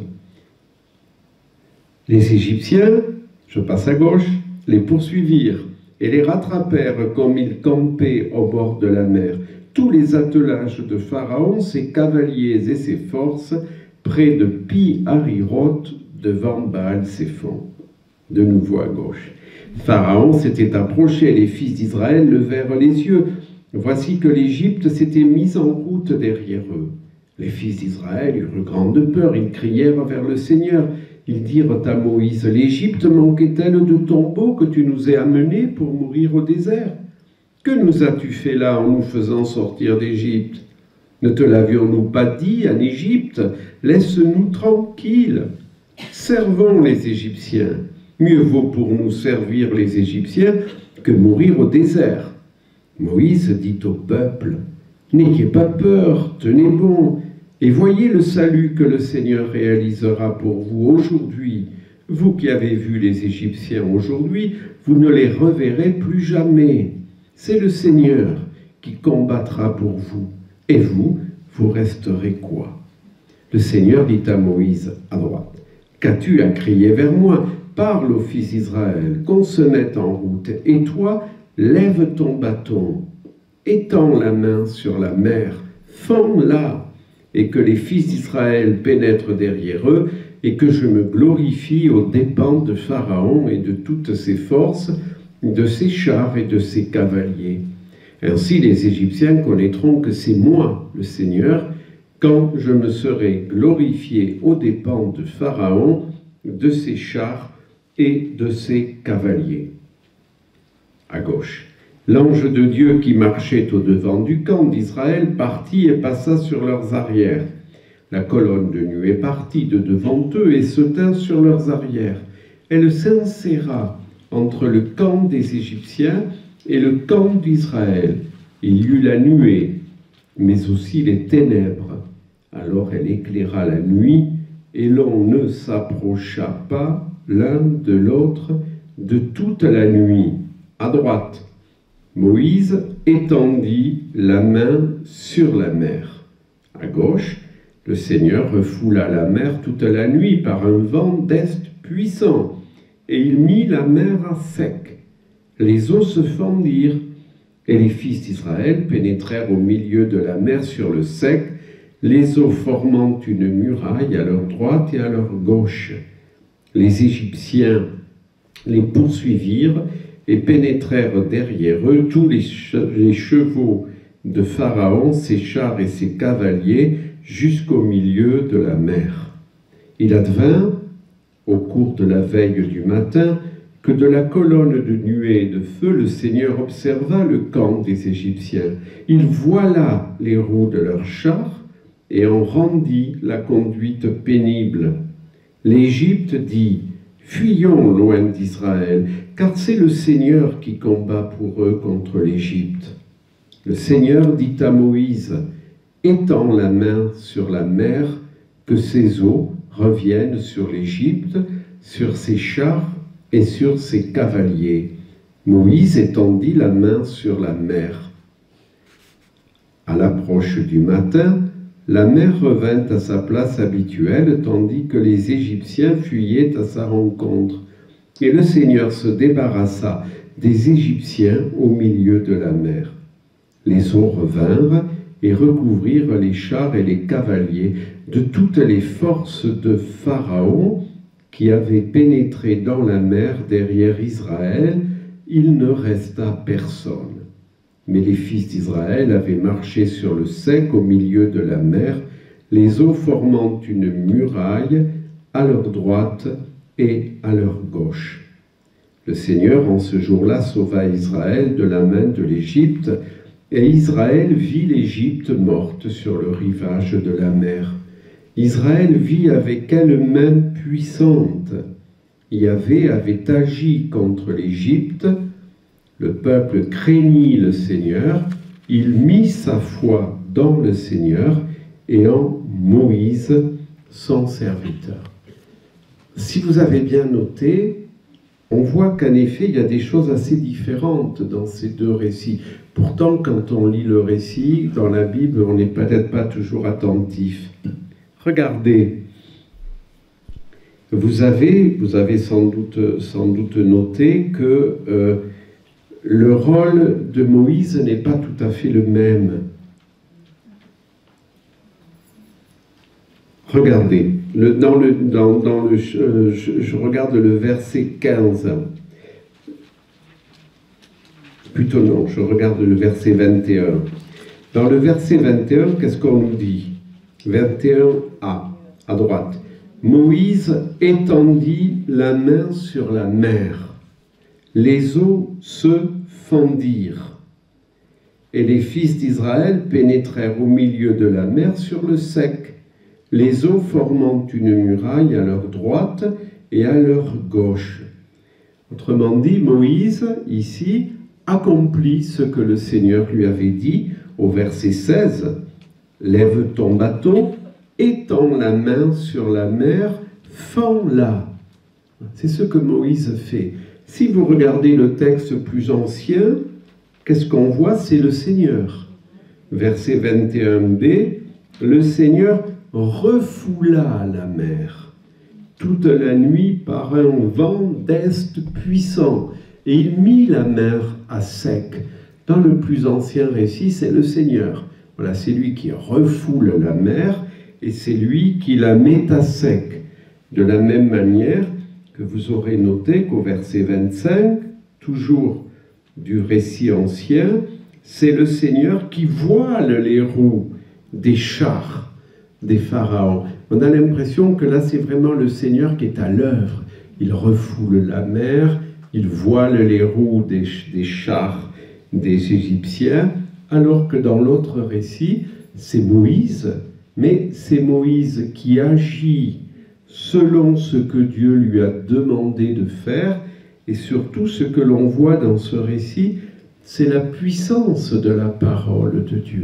Les Égyptiens, je passe à gauche, les poursuivirent et les rattrapèrent comme ils campaient au bord de la mer. Tous les attelages de Pharaon, ses cavaliers et ses forces, près de Pi-Hahiroth, devant Baal-Séphon. De nouveau à gauche. Pharaon s'était approché, les fils d'Israël levèrent les yeux. Voici que l'Égypte s'était mise en route derrière eux. Les fils d'Israël eurent grande peur, ils crièrent vers le Seigneur. Ils dirent à Moïse, « L'Égypte manquait-elle de tombeaux que tu nous aies amenés pour mourir au désert? Que nous as-tu fait là en nous faisant sortir d'Égypte? Ne te l'avions-nous pas dit en Égypte? Laisse-nous tranquilles. Servons les Égyptiens. Mieux vaut pour nous servir les Égyptiens que mourir au désert. » Moïse dit au peuple, « N'ayez pas peur, tenez bon, et voyez le salut que le Seigneur réalisera pour vous aujourd'hui. Vous qui avez vu les Égyptiens aujourd'hui, vous ne les reverrez plus jamais. C'est le Seigneur qui combattra pour vous, et vous, vous resterez quoi? Le Seigneur dit à Moïse à droite, qu'as-tu à crier vers moi? Parle aux fils d'Israël, qu'on se mette en route. Et toi, lève ton bâton, étends la main sur la mer, fends-la, et que les fils d'Israël pénètrent derrière eux, et que je me glorifie aux dépens de Pharaon et de toutes ses forces, de ses chars et de ses cavaliers. Ainsi les Égyptiens connaîtront que c'est moi, le Seigneur, quand je me serai glorifié aux dépens de Pharaon, de ses chars et de ses cavaliers. À gauche, l'ange de Dieu qui marchait au-devant du camp d'Israël partit et passa sur leurs arrières. La colonne de nuée partit de devant eux et se tint sur leurs arrières. Elle s'inséra entre le camp des Égyptiens et le camp d'Israël. Il y eut la nuée, mais aussi les ténèbres. Alors elle éclaira la nuit, et l'on ne s'approcha pas l'un de l'autre de toute la nuit. À droite, Moïse étendit la main sur la mer. À gauche, le Seigneur refoula la mer toute la nuit par un vent d'est puissant, et il mit la mer à sec. Les eaux se fendirent, et les fils d'Israël pénétrèrent au milieu de la mer sur le sec, les eaux formant une muraille à leur droite et à leur gauche. Les Égyptiens les poursuivirent et pénétrèrent derrière eux tous les chevaux de Pharaon, ses chars et ses cavaliers, jusqu'au milieu de la mer. Il advint, au cours de la veille du matin, que de la colonne de nuée et de feu, le Seigneur observa le camp des Égyptiens. Il voila les roues de leurs chars et en rendit la conduite pénible. L'Égypte dit, « Fuyons loin d'Israël, car c'est le Seigneur qui combat pour eux contre l'Égypte. » Le Seigneur dit à Moïse, « Étends la main sur la mer, que ses eaux reviennent sur l'Égypte, sur ses chars et sur ses cavaliers. » Moïse étendit la main sur la mer. À l'approche du matin, la mer revint à sa place habituelle, tandis que les Égyptiens fuyaient à sa rencontre. Et le Seigneur se débarrassa des Égyptiens au milieu de la mer. Les eaux revinrent et recouvrirent les chars et les cavaliers de toutes les forces de Pharaon qui avaient pénétré dans la mer derrière Israël. Il ne resta personne. Mais les fils d'Israël avaient marché sur le sec au milieu de la mer, les eaux formant une muraille à leur droite et à leur gauche. Le Seigneur, en ce jour-là, sauva Israël de la main de l'Égypte, et Israël vit l'Égypte morte sur le rivage de la mer. Israël vit avec elle main puissante. Yahvé avait agi contre l'Égypte. Le peuple craignit le Seigneur, il mit sa foi dans le Seigneur et en Moïse, son serviteur. Si vous avez bien noté, on voit qu'en effet, il y a des choses assez différentes dans ces deux récits. Pourtant, quand on lit le récit, dans la Bible, on n'est peut-être pas toujours attentif. Regardez, vous avez sans doute noté que le rôle de Moïse n'est pas tout à fait le même. Regardez, je regarde le verset 15. Plutôt non, je regarde le verset 21. Dans le verset 21, qu'est-ce qu'on nous dit? 21a, à droite. Moïse étendit la main sur la mer. Les eaux se fendirent, et les fils d'Israël pénétrèrent au milieu de la mer sur le sec, les eaux formant une muraille à leur droite et à leur gauche. Autrement dit, Moïse, ici, accomplit ce que le Seigneur lui avait dit au verset 16. « Lève ton bâton, étends la main sur la mer, fends-la. » C'est ce que Moïse fait. Si vous regardez le texte plus ancien, qu'est-ce qu'on voit? C'est le Seigneur. Verset 21b, le Seigneur refoula la mer toute la nuit par un vent d'est puissant, et il mit la mer à sec. Dans le plus ancien récit, c'est le Seigneur. Voilà, c'est lui qui refoule la mer, et c'est lui qui la met à sec. De la même manière que vous aurez noté qu'au verset 25, toujours du récit ancien, c'est le Seigneur qui voile les roues des chars des pharaons. On a l'impression que là, c'est vraiment le Seigneur qui est à l'œuvre. Il refoule la mer, il voile les roues des chars des Égyptiens, alors que dans l'autre récit, c'est Moïse, mais c'est Moïse qui agit selon ce que Dieu lui a demandé de faire, et surtout ce que l'on voit dans ce récit, c'est la puissance de la parole de Dieu.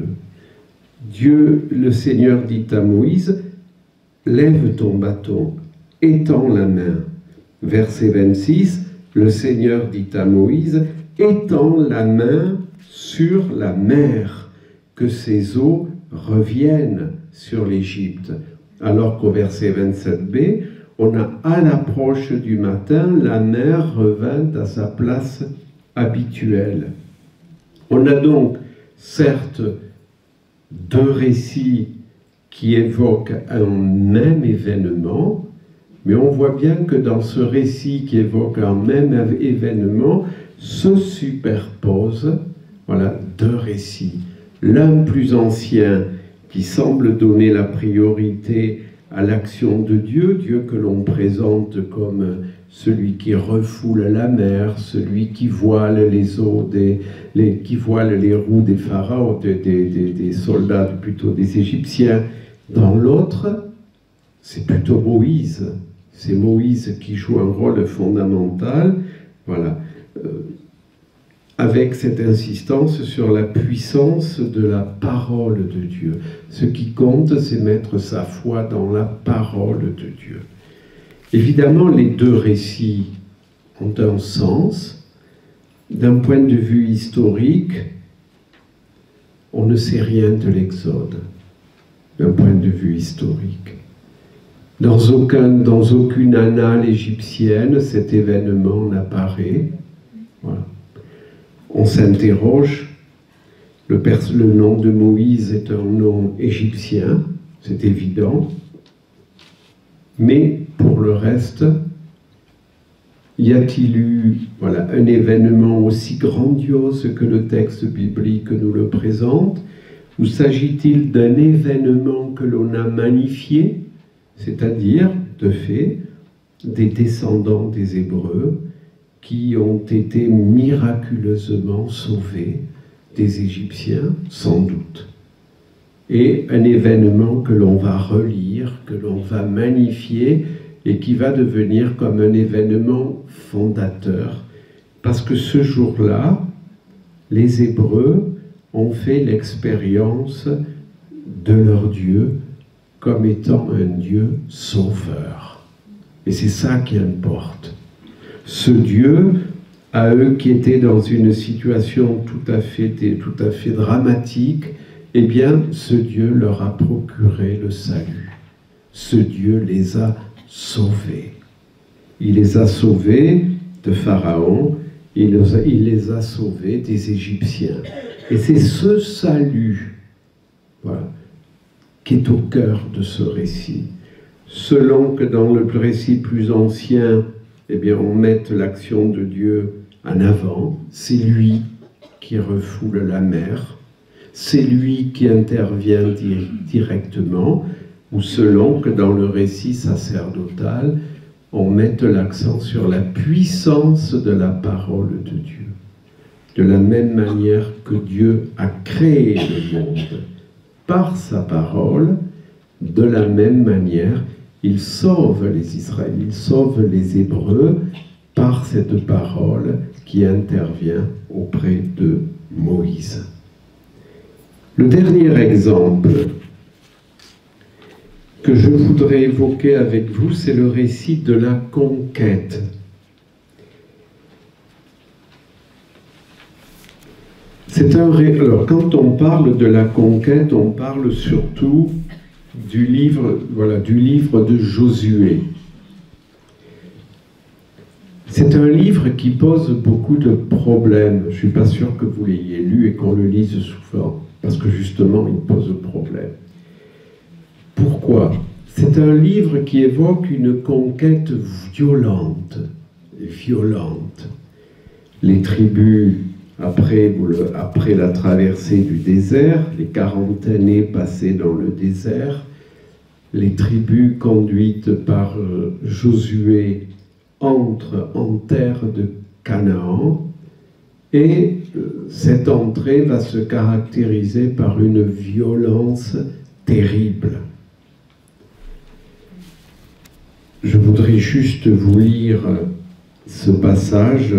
Dieu, le Seigneur, dit à Moïse, « Lève ton bâton, étends la main. » Verset 26, le Seigneur dit à Moïse, « Étends la main sur la mer, que ses eaux reviennent sur l'Égypte. » Alors qu'au verset 27b, on a à l'approche du matin, la mer revint à sa place habituelle. On a donc, certes, deux récits qui évoquent un même événement, mais on voit bien que dans ce récit qui évoque un même événement, se superposent, voilà, deux récits. L'un plus ancien qui semble donner la priorité à l'action de Dieu, Dieu que l'on présente comme celui qui refoule la mer, celui qui voile les eaux, qui voile les roues des pharaons, des soldats, plutôt des Égyptiens. Dans l'autre, c'est plutôt Moïse. C'est Moïse qui joue un rôle fondamental, voilà, avec cette insistance sur la puissance de la parole de Dieu. Ce qui compte, c'est mettre sa foi dans la parole de Dieu. Évidemment, les deux récits ont un sens. D'un point de vue historique, on ne sait rien de l'Exode, d'un point de vue historique. Dans aucune annale égyptienne, cet événement n'apparaît. Voilà. On s'interroge, le nom de Moïse est un nom égyptien, c'est évident, mais pour le reste, y a-t-il eu un événement aussi grandiose que le texte biblique nous le présente, ou s'agit-il d'un événement que l'on a magnifié, c'est-à-dire, de fait, des descendants des Hébreux qui ont été miraculeusement sauvés des Égyptiens, sans doute. Et un événement que l'on va relire, que l'on va magnifier, et qui va devenir comme un événement fondateur. Parce que ce jour-là, les Hébreux ont fait l'expérience de leur Dieu comme étant un Dieu sauveur. Et c'est ça qui importe. Ce Dieu, à eux qui étaient dans une situation tout à fait dramatique, eh bien, ce Dieu leur a procuré le salut. Ce Dieu les a sauvés. Il les a sauvés de Pharaon, il les a sauvés des Égyptiens. Et c'est ce salut, voilà, qui est au cœur de ce récit. Selon que dans le récit plus ancien, eh bien, on mette l'action de Dieu en avant, c'est lui qui refoule la mer, c'est lui qui intervient directement, ou selon que dans le récit sacerdotal, on mette l'accent sur la puissance de la parole de Dieu. De la même manière que Dieu a créé le monde par sa parole, de la même manière, il sauve les Israélites, il sauve les Hébreux par cette parole qui intervient auprès de Moïse. Le dernier exemple que je voudrais évoquer avec vous, c'est le récit de la conquête. Alors, quand on parle de la conquête, on parle surtout du livre de Josué. C'est un livre qui pose beaucoup de problèmes. Je ne suis pas sûr que vous l'ayez lu et qu'on le lise souvent, parce que justement, il pose problème. Pourquoi? C'est un livre qui évoque une conquête violente. Les tribus, après la traversée du désert, les 40 années passées dans le désert, les tribus conduites par Josué entrent en terre de Canaan, et cette entrée va se caractériser par une violence terrible. Je voudrais juste vous lire ce passage.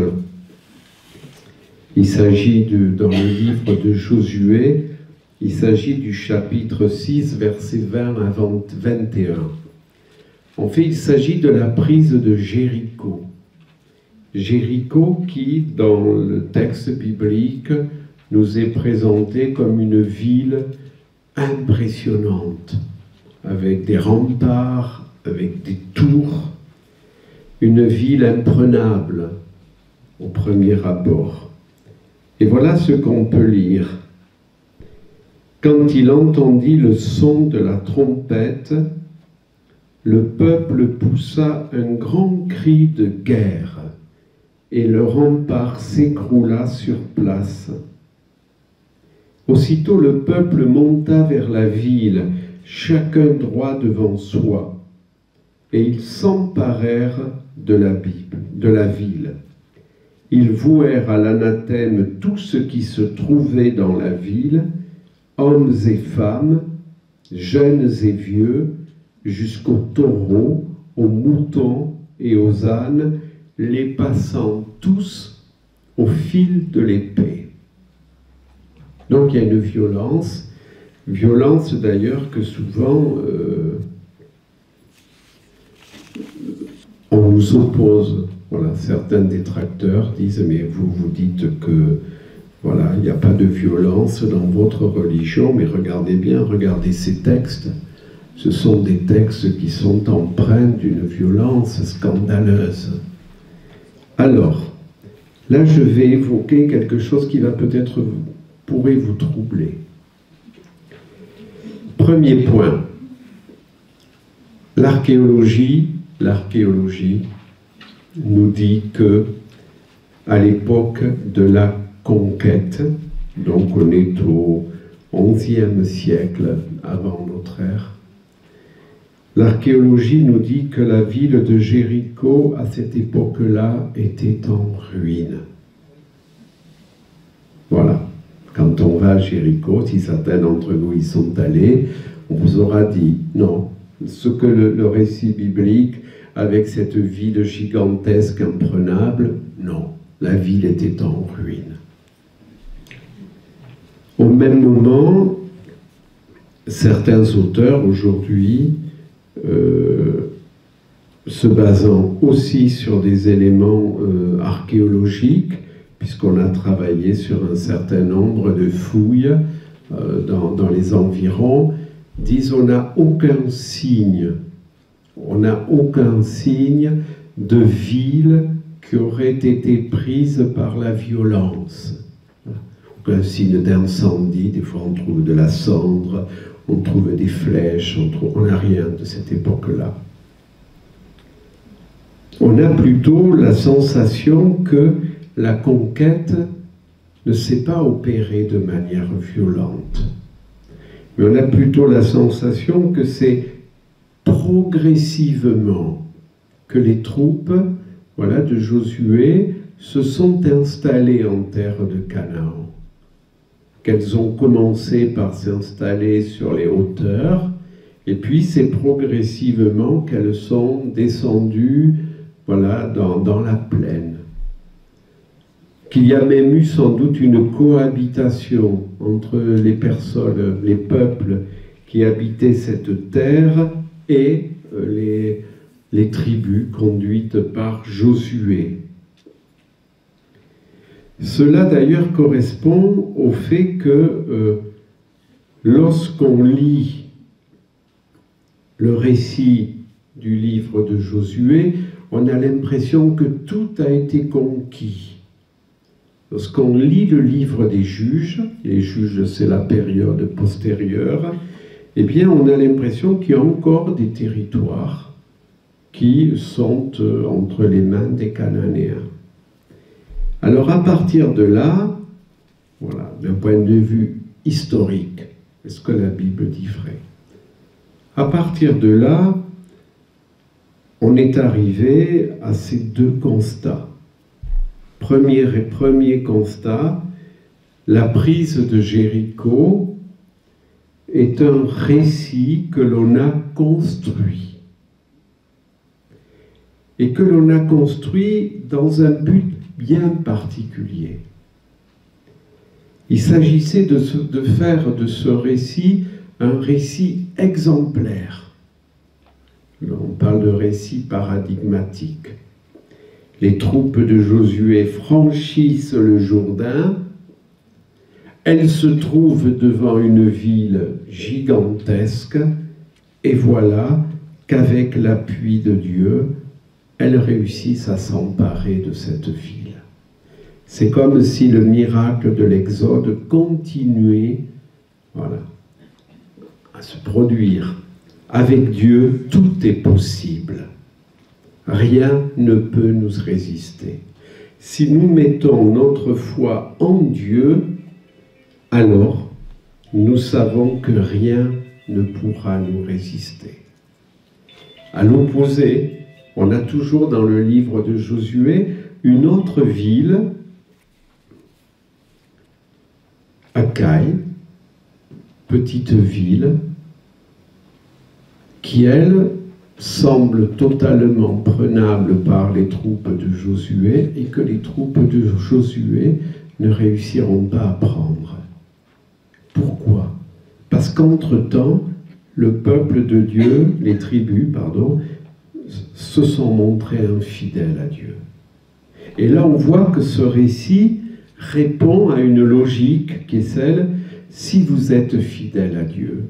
Il s'agit dans le livre de Josué, il s'agit du chapitre 6, versets 20 à 21. En fait, il s'agit de la prise de Jéricho. Jéricho qui, dans le texte biblique, nous est présenté comme une ville impressionnante, avec des remparts, avec des tours, une ville imprenable au premier abord. Et voilà ce qu'on peut lire. Quand il entendit le son de la trompette, le peuple poussa un grand cri de guerre, et le rempart s'écroula sur place. Aussitôt le peuple monta vers la ville, chacun droit devant soi, et ils s'emparèrent de la ville. Ils vouèrent à l'anathème tout ce qui se trouvait dans la ville, hommes et femmes, jeunes et vieux, jusqu'aux taureaux, aux moutons et aux ânes, les passant tous au fil de l'épée. Donc il y a une violence d'ailleurs que souvent on nous oppose. Voilà, certains détracteurs disent « mais vous dites que voilà, il n'y a pas de violence dans votre religion, mais regardez bien, regardez ces textes. Ce sont des textes qui sont empreints d'une violence scandaleuse. » Alors, là je vais évoquer quelque chose qui va peut-être pourrait vous troubler. Premier point, l'archéologie nous dit que à l'époque de la conquête, donc on est au XIe siècle avant notre ère, l'archéologie nous dit que la ville de Jéricho, à cette époque-là, était en ruine. Voilà. Quand on va à Jéricho, si certains d'entre vous y sont allés, on vous aura dit non. Ce que le récit biblique, avec cette ville gigantesque, imprenable, non. La ville était en ruine. Au même moment, certains auteurs aujourd'hui, se basant aussi sur des éléments archéologiques, puisqu'on a travaillé sur un certain nombre de fouilles dans les environs, disent on n'a aucun signe de ville qui aurait été prise par la violence. Aucun signe d'incendie, des fois on trouve de la cendre, on trouve des flèches, on n'a rien de cette époque-là. On a plutôt la sensation que la conquête ne s'est pas opérée de manière violente. Mais on a plutôt la sensation que c'est progressivement que les troupes de Josué se sont installées en terre de Canaan. Qu'elles ont commencé par s'installer sur les hauteurs, et puis c'est progressivement qu'elles sont descendues dans la plaine. Qu'il y a même eu sans doute une cohabitation entre les personnes, les peuples qui habitaient cette terre et les tribus conduites par Josué. Cela d'ailleurs correspond au fait que lorsqu'on lit le récit du livre de Josué, on a l'impression que tout a été conquis. Lorsqu'on lit le livre des juges, les juges c'est la période postérieure, eh bien on a l'impression qu'il y a encore des territoires qui sont entre les mains des Cananéens. Alors à partir de là, voilà, d'un point de vue historique, est-ce que la Bible dit vrai? À partir de là, on est arrivé à ces deux constats. Premier constat, la prise de Jéricho est un récit que l'on a construit. Et que l'on a construit dans un but bien particulier. Il s'agissait de faire de ce récit un récit exemplaire. On parle de récit paradigmatique. Les troupes de Josué franchissent le Jourdain. Elles se trouvent devant une ville gigantesque. Et voilà qu'avec l'appui de Dieu, elles réussissent à s'emparer de cette ville. C'est comme si le miracle de l'Exode continuait, voilà, à se produire. Avec Dieu, tout est possible. Rien ne peut nous résister. Si nous mettons notre foi en Dieu, alors nous savons que rien ne pourra nous résister. À l'opposé, on a toujours dans le livre de Josué une autre ville, Achaï, petite ville, qui, elle, semble totalement prenable par les troupes de Josué et que les troupes de Josué ne réussiront pas à prendre. Pourquoi? Parce qu'entre-temps, le peuple de Dieu, les tribus, pardon, se sont montrés infidèles à Dieu. Et là, on voit que ce récit répond à une logique qui est celle, si vous êtes fidèle à Dieu,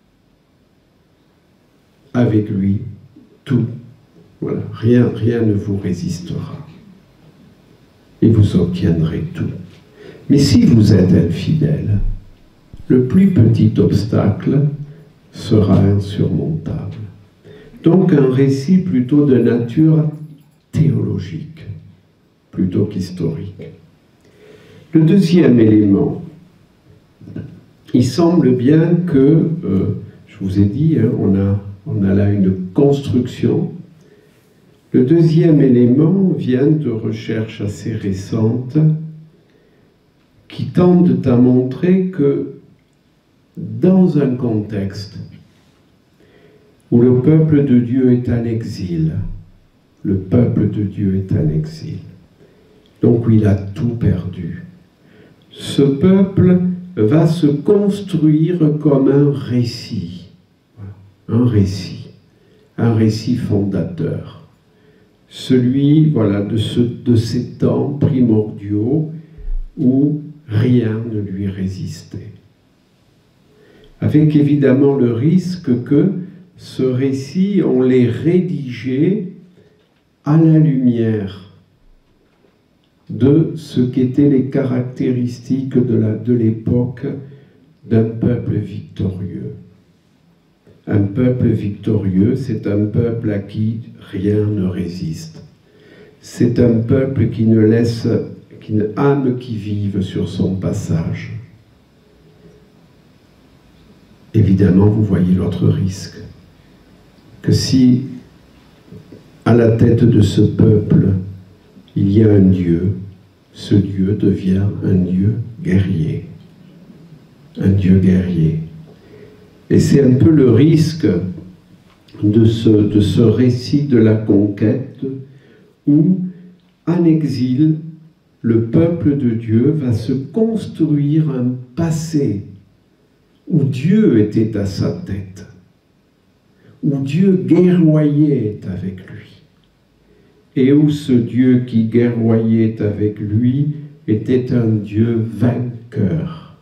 avec lui, tout, voilà, rien ne vous résistera. Et vous obtiendrez tout. Mais si vous êtes infidèle, le plus petit obstacle sera insurmontable. Donc un récit plutôt de nature théologique, plutôt qu'historique. Le deuxième élément, il semble bien que, je vous ai dit, hein, on a là une construction. Le deuxième élément vient de recherches assez récentes qui tendent à montrer que dans un contexte où le peuple de Dieu est en exil, le peuple de Dieu est en exil, donc où il a tout perdu, ce peuple va se construire comme un récit, un récit fondateur, celui, voilà, de ces temps primordiaux où rien ne lui résistait. Avec évidemment le risque que ce récit, on l'ait rédigé à la lumière de ce qu'étaient les caractéristiques de l'époque d'un peuple victorieux. Un peuple victorieux, c'est un peuple à qui rien ne résiste. C'est un peuple qui ne laisse qu'une âme qui vive sur son passage. Évidemment, vous voyez l'autre risque, que si, à la tête de ce peuple, il y a un Dieu, ce Dieu devient un Dieu guerrier. Un Dieu guerrier. Et c'est un peu le risque de ce récit de la conquête où, en exil, le peuple de Dieu va se construire un passé où Dieu était à sa tête, où Dieu guerroyait avec lui, et où ce Dieu qui guerroyait avec lui était un Dieu vainqueur.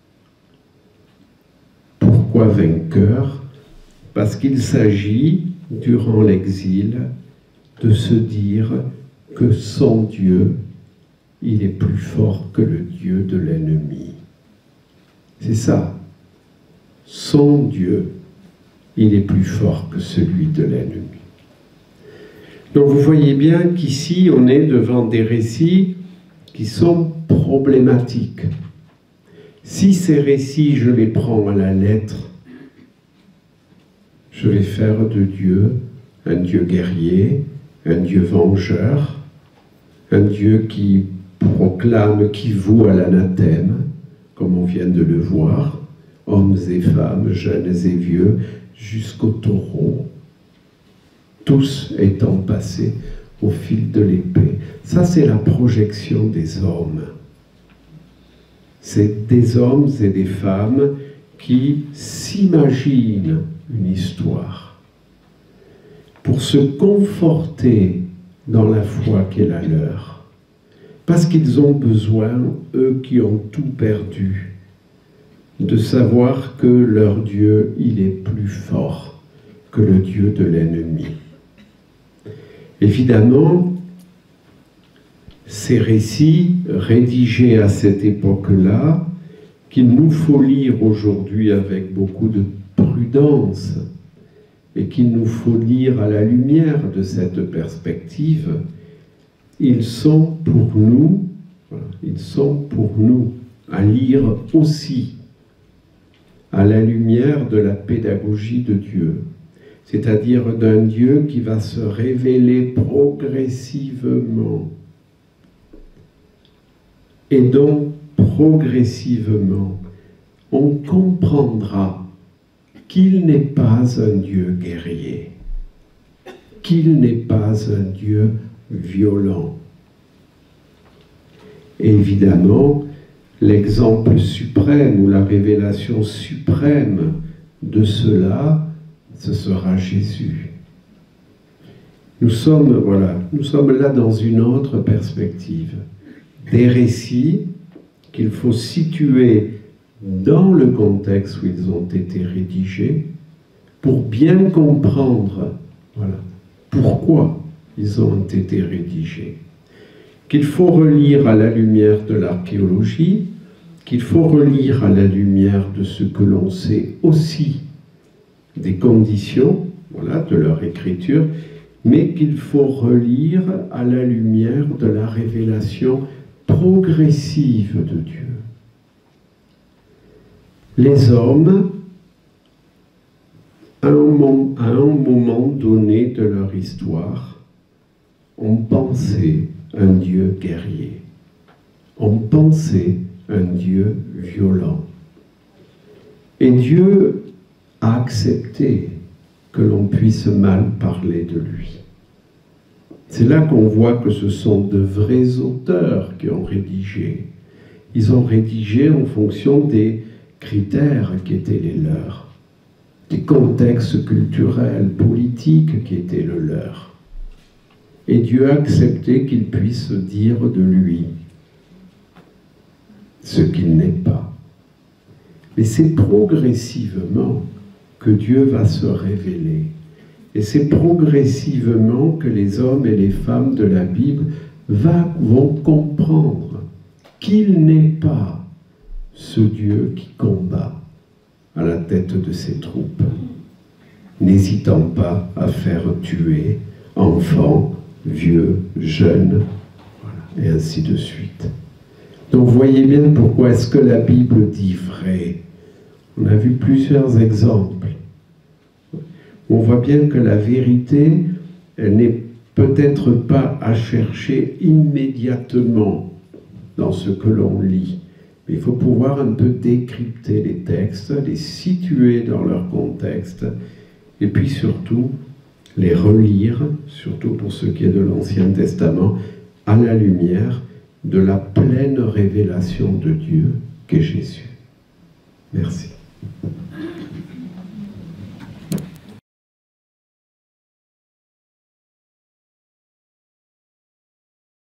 Pourquoi vainqueur? Parce qu'il s'agit, durant l'exil, de se dire que son Dieu, il est plus fort que le Dieu de l'ennemi. C'est ça. Son Dieu, il est plus fort que celui de l'ennemi. Donc vous voyez bien qu'ici, on est devant des récits qui sont problématiques. Si ces récits, je les prends à la lettre, je vais faire de Dieu un Dieu guerrier, un Dieu vengeur, un Dieu qui proclame, qui voue à l'anathème, comme on vient de le voir, hommes et femmes, jeunes et vieux, jusqu'au taureau, tous étant passés au fil de l'épée. Ça, c'est la projection des hommes. C'est des hommes et des femmes qui s'imaginent une histoire pour se conforter dans la foi qui est la leur. Parce qu'ils ont besoin, eux qui ont tout perdu, de savoir que leur Dieu, il est plus fort que le Dieu de l'ennemi. Évidemment, ces récits rédigés à cette époque-là, qu'il nous faut lire aujourd'hui avec beaucoup de prudence et qu'il nous faut lire à la lumière de cette perspective, ils sont pour nous à lire aussi à la lumière de la pédagogie de Dieu, c'est-à-dire d'un Dieu qui va se révéler progressivement et donc progressivement on comprendra qu'il n'est pas un Dieu guerrier, qu'il n'est pas un Dieu violent. Et évidemment, l'exemple suprême ou la révélation suprême de cela, ce sera Jésus. Nous sommes là dans une autre perspective. Des récits qu'il faut situer dans le contexte où ils ont été rédigés pour bien comprendre pourquoi ils ont été rédigés. Qu'il faut relire à la lumière de l'archéologie, qu'il faut relire à la lumière de ce que l'on sait aussi des conditions de leur écriture, mais qu'il faut relire à la lumière de la révélation progressive de Dieu. Les hommes, à un moment donné de leur histoire, ont pensé un Dieu guerrier, ont pensé un Dieu violent. Et Dieu a accepté que l'on puisse mal parler de lui. C'est là qu'on voit que ce sont de vrais auteurs qui ont rédigé. Ils ont rédigé en fonction des critères qui étaient les leurs, des contextes culturels, politiques qui étaient le leur. Et Dieu a accepté qu'il puisse dire de lui ce qu'il n'est pas. Mais c'est progressivement que Dieu va se révéler. Et c'est progressivement que les hommes et les femmes de la Bible vont comprendre qu'il n'est pas ce Dieu qui combat à la tête de ses troupes, n'hésitant pas à faire tuer enfants, vieux, jeunes, et ainsi de suite. Donc vous voyez bien pourquoi est-ce que la Bible dit vrai. On a vu plusieurs exemples. On voit bien que la vérité, elle n'est peut-être pas à chercher immédiatement dans ce que l'on lit. Mais il faut pouvoir un peu décrypter les textes, les situer dans leur contexte, et puis surtout les relire, surtout pour ce qui est de l'Ancien Testament, à la lumière de la pleine révélation de Dieu qu'est Jésus. Merci.